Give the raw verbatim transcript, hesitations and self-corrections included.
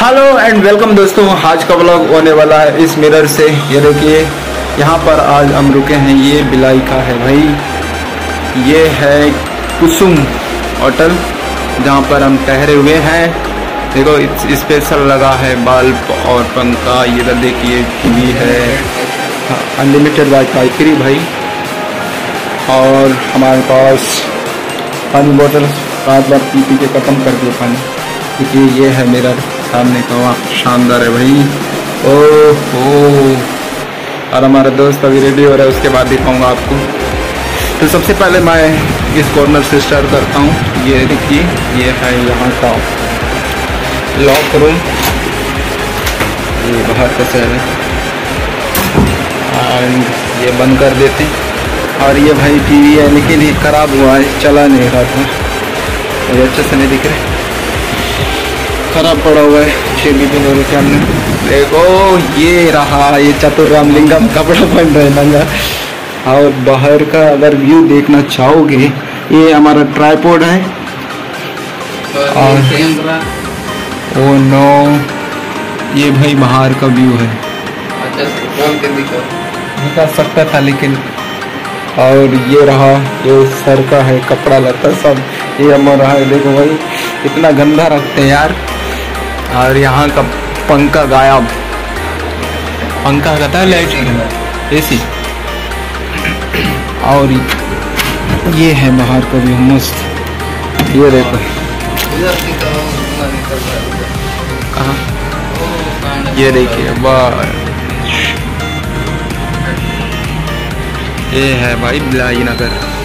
Hello and welcome दोस्तों, आज का व्लॉग होने वाला है इस मिरर से। ये देखिए यहाँ पर आज हम रुके हैं, ये बिलाई का है भाई। ये है कुसुम होटल जहाँ पर हम ठहरे हुए हैं। देखो स्पेशल लगा है बल्ब और पंखा। ये देखिए टीवी है, अनलिमिटेड वाईफाई फ्री भाई। और हमारे पास पानी बोतल रात बार पी पी के ख़त्म कर दिए पानी। देखिए ये है मिरर सामने का, वाह शानदार है भाई। ओह ओह और हमारा दोस्त अभी रेडी हो रहा है, उसके बाद दिखाऊंगा आपको। तो सबसे पहले मैं इस कॉर्नर से स्टार्ट करता हूँ। ये देखिए ये है यहाँ का लॉक रूम, ये बाहर का शहर है। एंड ये बंद कर देते हैं। और ये भाई टीवी है लेकिन ये ख़राब हुआ है, चला नहीं रहा था, ये अच्छे से नहीं दिख रहे, खराब पड़ा हुआ है। छः बी दिन के हमने देखो ये रहा, ये चतुर्राम लिंगम कपड़ा पहन रहे नंगा। और बाहर का अगर व्यू देखना चाहोगे, ये हमारा ट्राइपॉड है। और ओ नो, ये भाई बाहर का व्यू है, दिखा सकता था लेकिन। और ये रहा, ये सर का है कपड़ा लता सब, ये हमारा है। देखो भाई इतना गंदा रखते हैं यार। और यहाँ का पंखा गायब, पंखा कहता है लाइट एसी। और ये है बाहर का भी मस्त। ये देखो कहाँ, ये देखिए वाह, ये है भाई बिलाई नगर।